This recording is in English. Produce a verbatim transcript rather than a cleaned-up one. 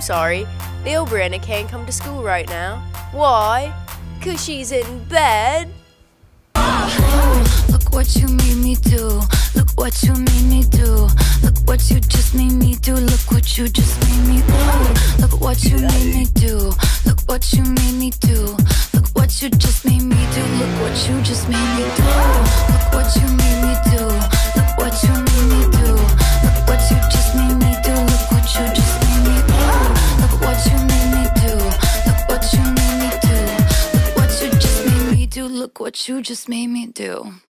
sorry. Little Brianna can't come to school right now. Why? 'Cause she's in bed. Oh, look what you made me do. Look what you made me do. Look what you just made me do. Look what you just made me do. Look what you made me do. Look what you made me do. Look what you just made me do. Look what you just made me do. Look what you made me do. Look what you made me do. Look what you just made me do. Look what you just made me do. Look what you made me do. Look what you made me do. Look what you just made me do. Look what you just made me do.